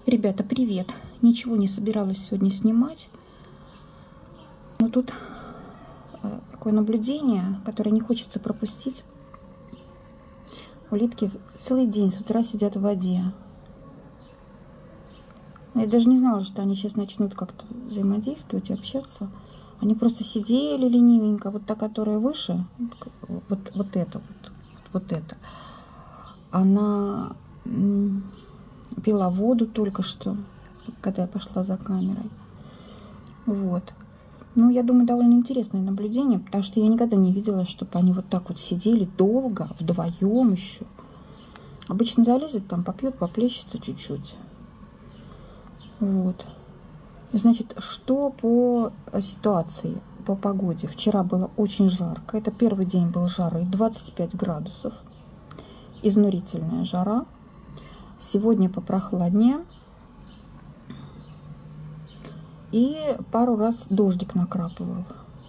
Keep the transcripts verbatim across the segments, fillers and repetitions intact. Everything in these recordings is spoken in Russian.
Ребята, привет! Ничего не собиралась сегодня снимать, но тут такое наблюдение, которое не хочется пропустить. Улитки целый день с утра сидят в воде. Я даже не знала, что они сейчас начнут как-то взаимодействовать и общаться. Они просто сидели ленивенько. Вот та, которая выше, вот, вот это вот, вот это, она пила воду только что, когда я пошла за камерой. Вот. Ну, я думаю, довольно интересное наблюдение, потому что я никогда не видела, чтобы они вот так вот сидели долго, вдвоем еще. Обычно залезет, там попьет, поплещется чуть-чуть. Вот. Значит, что по ситуации, по погоде? Вчера было очень жарко. Это первый день был жары, двадцать пять градусов. Изнурительная жара. Сегодня попрохладнее. И пару раз дождик накрапывал.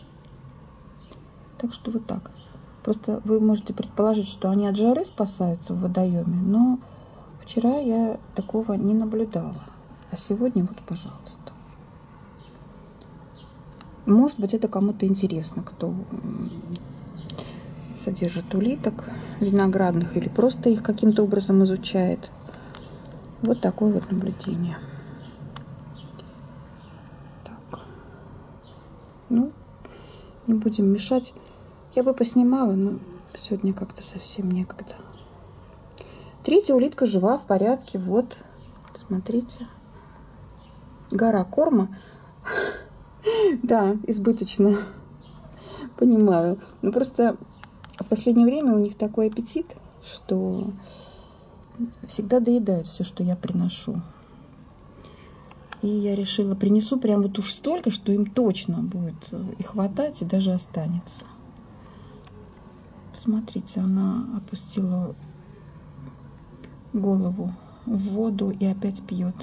Так что вот так. Просто вы можете предположить, что они от жары спасаются в водоеме, но вчера я такого не наблюдала. А сегодня вот, пожалуйста. Может быть, это кому-то интересно, кто содержит улиток виноградных или просто их каким-то образом изучает. Вот такое вот наблюдение. Так. Ну, не будем мешать. Я бы поснимала, но сегодня как-то совсем некогда. Третья улитка жива, в порядке. Вот, смотрите. Гора корма. Да, избыточно. Понимаю. Но просто в последнее время у них такой аппетит, что всегда доедают все, что я приношу. И я решила, принесу прям вот уж столько, что им точно будет и хватать, и даже останется. Посмотрите, она опустила голову в воду и опять пьет.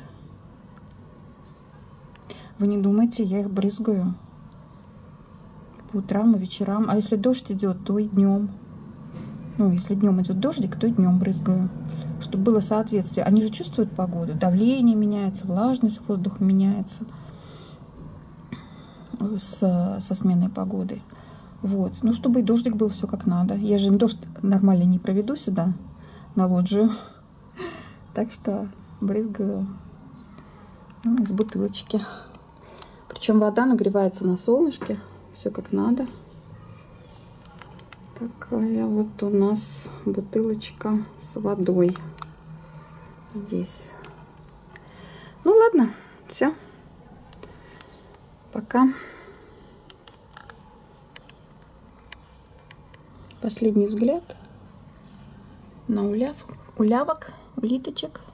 Вы не думайте, я их брызгаю по утрам и вечерам. А если дождь идет, то и днем. Ну, если днем идет дождик, то и днем брызгаю. Чтобы было соответствие. Они же чувствуют погоду. Давление меняется, влажность воздуха меняется с, со сменой погоды. Вот. Ну, чтобы и дождик был все как надо. Я же им дождь нормально не проведу сюда, на лоджию. Так что брызгаю из бутылочки. Причем вода нагревается на солнышке. Все как надо. Такая вот у нас бутылочка с водой здесь. Ну ладно, все. Пока. Последний взгляд на уляв, улявок, улиточек.